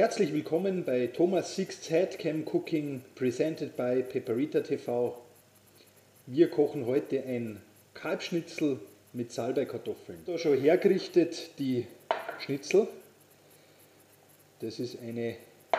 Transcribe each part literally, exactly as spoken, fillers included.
Herzlich willkommen bei Thomas Sixth Headcam Cooking, presented by Pepperita T V. Wir kochen heute ein Kalbschnitzel mit Salbeikartoffeln. Da schon hergerichtet die Schnitzel. Das ist eine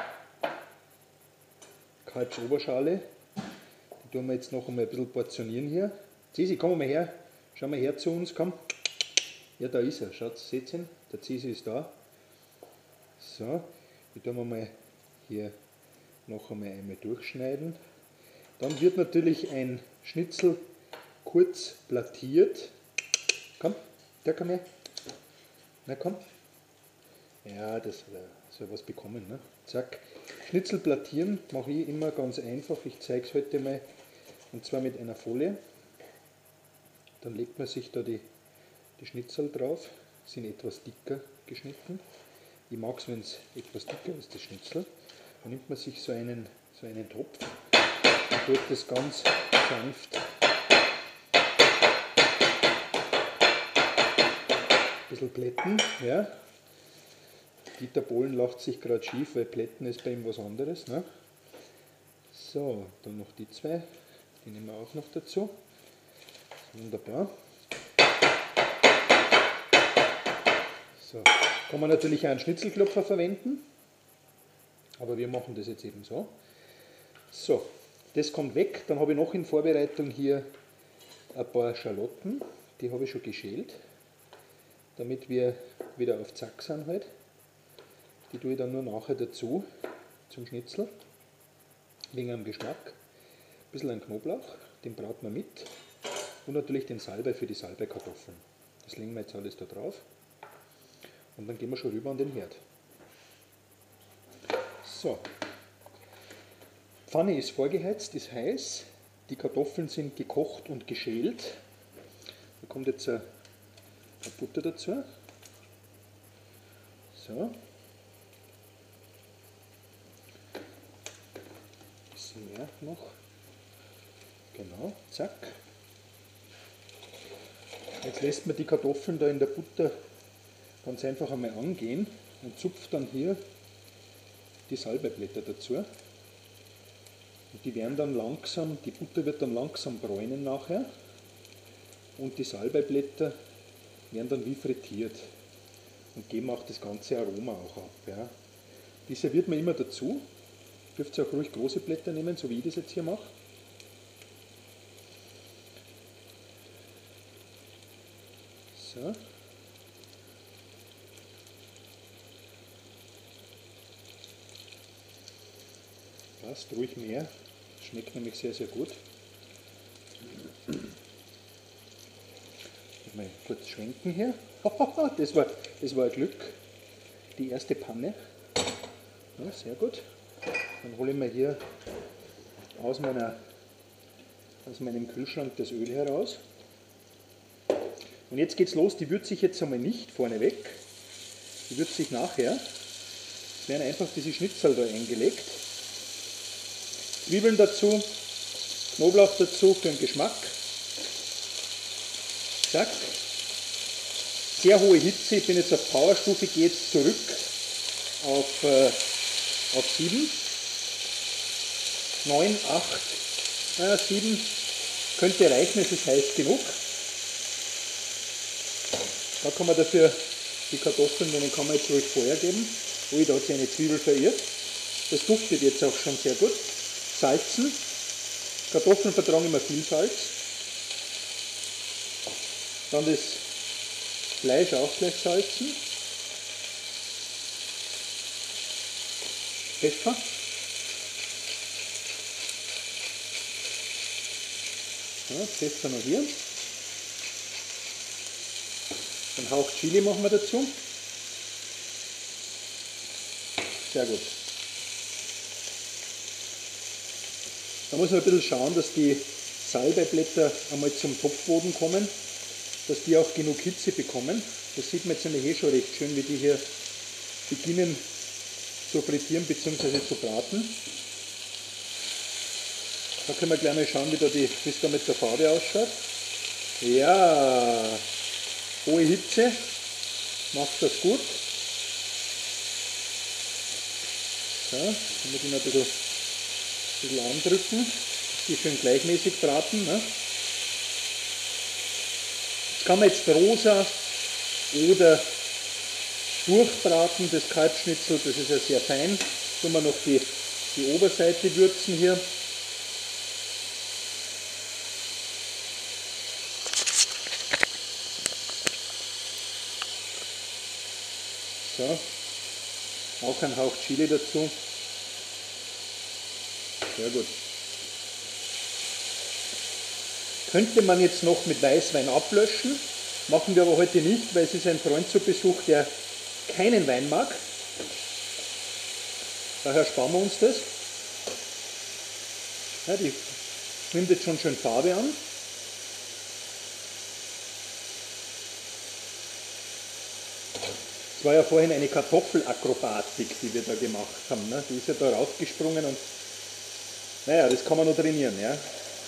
Kalbsoberschale. Die tun wir jetzt noch einmal ein bisschen portionieren hier. Cesi, komm mal her. Schau mal her zu uns, komm. Ja, da ist er. Schaut, seht ihr ihn? Der Cesi ist da. So, die tun wir mal hier noch einmal, einmal durchschneiden. Dann wird natürlich ein Schnitzel kurz plattiert. Komm, der komm her. Na komm. Ja, das soll was bekommen. Ne? Zack. Schnitzel plattieren mache ich immer ganz einfach. Ich zeige es heute mal. Und zwar mit einer Folie. Dann legt man sich da die, die Schnitzel drauf. Sind etwas dicker geschnitten. Ich mag es, wenn es etwas dicker ist, das Schnitzel. Dann nimmt man sich so einen, so einen Topf und tut das ganz sanft ein bisschen plätten. Ja. Dieter Bohlen lacht sich gerade schief, weil plätten ist bei ihm was anderes. Ne? So, dann noch die zwei, die nehmen wir auch noch dazu. Wunderbar. So. Kann man natürlich auch einen Schnitzelklopfer verwenden, aber wir machen das jetzt eben so. So, das kommt weg. Dann habe ich noch in Vorbereitung hier ein paar Schalotten, die habe ich schon geschält, damit wir wieder auf Zack sind halt. Die tue ich dann nur nachher dazu zum Schnitzel, wegen am Geschmack. Ein bisschen an Knoblauch, den braten wir mit und natürlich den Salbei für die Salbeikartoffeln. Das legen wir jetzt alles da drauf. Und dann gehen wir schon rüber an den Herd. So. Pfanne ist vorgeheizt, ist heiß. Die Kartoffeln sind gekocht und geschält. Da kommt jetzt eine Butter dazu. So. Ein bisschen mehr noch. Genau, zack. Jetzt lässt man die Kartoffeln da in der Butter ganz einfach einmal angehen und zupft dann hier die Salbeiblätter dazu. Und die werden dann langsam, die Butter wird dann langsam bräunen nachher und die Salbeiblätter werden dann wie frittiert und geben auch das ganze Aroma auch ab. Ja. Die serviert man immer dazu. Dürft ihr auch ruhig große Blätter nehmen, so wie ich das jetzt hier mache. So. Passt ruhig mehr, schmeckt nämlich sehr, sehr gut. Mal kurz schwenken hier. Das war, das war ein Glück. Die erste Panne. Ja, sehr gut. Dann hole ich mir hier aus, meiner, aus meinem Kühlschrank das Öl heraus. Und jetzt geht's los. Die würze ich jetzt einmal nicht vorneweg. Die würze ich nachher. Es werden einfach diese Schnitzel da eingelegt. Zwiebeln dazu, Knoblauch dazu für den Geschmack. Zack. Sehr hohe Hitze, ich bin jetzt auf Powerstufe, gehe jetzt zurück auf, äh, auf sieben. neun, acht, äh, sieben könnte reichen, es ist heiß genug. Da kann man dafür die Kartoffeln, denen kann man jetzt ruhig Feuer geben. Ui, da hat sich eine Zwiebel verirrt. Das duftet jetzt auch schon sehr gut. Salzen. Kartoffeln vertragen immer viel Salz. Dann das Fleisch auch gleich salzen. Pfeffer. Ja, Pfeffer noch hier. Ein Hauch Chili machen wir dazu. Sehr gut. Da muss man ein bisschen schauen, dass die Salbeiblätter einmal zum Topfboden kommen, dass die auch genug Hitze bekommen. Das sieht man jetzt nämlich eh schon recht schön, wie die hier beginnen zu frittieren bzw. zu braten. Da können wir gleich mal schauen, wie, da die, wie es da mit der Farbe ausschaut. Ja, hohe Hitze macht das gut. So, kann man den ein bisschen, ein bisschen andrücken, dass die schön gleichmäßig braten. Ne? Das kann man jetzt rosa oder durchbraten, das Kalbschnitzel, das ist ja sehr fein. Tun wir noch die, die Oberseite würzen hier. So, auch ein Hauch Chili dazu. Sehr gut. Könnte man jetzt noch mit Weißwein ablöschen, machen wir aber heute nicht, weil es ist ein Freund zu Besuch, der keinen Wein mag. Daher sparen wir uns das. Ja, die nimmt jetzt schon schön Farbe an. Das war ja vorhin eine Kartoffelakrobatik, die wir da gemacht haben. Ne? Die ist ja da raufgesprungen und naja, das kann man noch trainieren. Ja?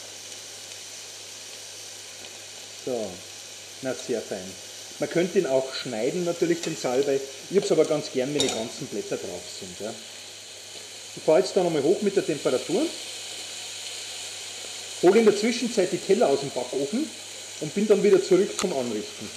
So, na sehr fein. Man könnte ihn auch schneiden, natürlich den Salbei. Ich habe es aber ganz gern, wenn die ganzen Blätter drauf sind. Ja? Ich fahre jetzt da nochmal hoch mit der Temperatur. Hole in der Zwischenzeit die Teller aus dem Backofen und bin dann wieder zurück zum Anrichten.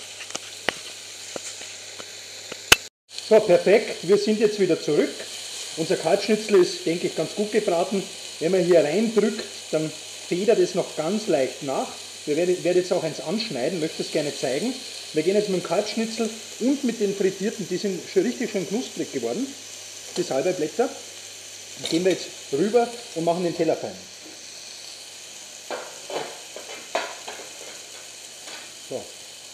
So, perfekt, wir sind jetzt wieder zurück. Unser Kalbschnitzel ist, denke ich, ganz gut gebraten. Wenn man hier reindrückt, dann federt es noch ganz leicht nach. Wir werden, werden jetzt auch eins anschneiden, möchte es gerne zeigen. Wir gehen jetzt mit dem Kalbschnitzel und mit den frittierten, die sind schon richtig schön knusprig geworden, die Salbeiblätter. Gehen wir jetzt rüber und machen den Teller fein. So.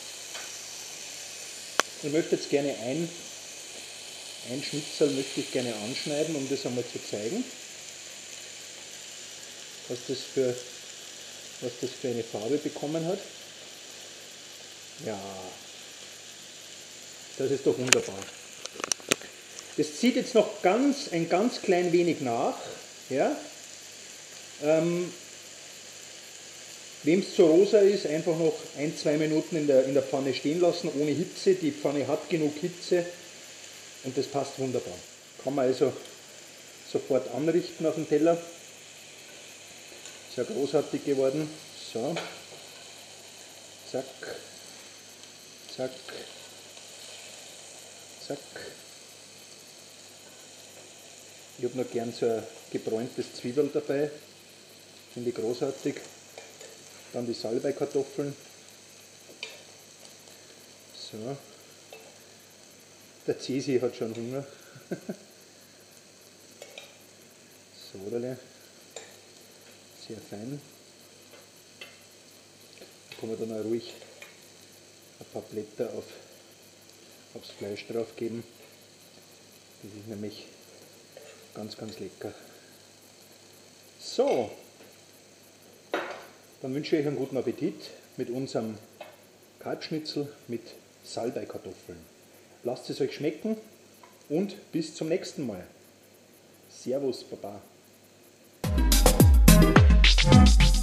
Ich möchte jetzt gerne ein, ein Schnitzel möchte ich gerne anschneiden, um das einmal zu zeigen, was das für, was das für eine Farbe bekommen hat. Ja, das ist doch wunderbar. Das zieht jetzt noch ganz, ein ganz klein wenig nach. Ja? Ähm, Wem es zu rosa ist, einfach noch ein, zwei Minuten in der, in der Pfanne stehen lassen, ohne Hitze. Die Pfanne hat genug Hitze und das passt wunderbar. Kann man also sofort anrichten auf dem Teller. Sehr großartig geworden. So. Zack. Zack. Zack. Ich habe noch gern so ein gebräuntes Zwiebel dabei. Finde ich großartig. Dann die Salbeikartoffeln. So. Der Cesi hat schon Hunger. So, oder? Sehr fein. Da kann man dann auch ruhig ein paar Blätter auf, aufs Fleisch drauf geben. Das ist nämlich ganz, ganz lecker. So, dann wünsche ich euch einen guten Appetit mit unserem Kalbschnitzel mit Salbeikartoffeln. Lasst es euch schmecken und bis zum nächsten Mal. Servus, Baba.